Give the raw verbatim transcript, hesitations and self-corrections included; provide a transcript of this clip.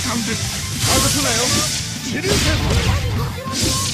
間です。外すなよ。シリウス。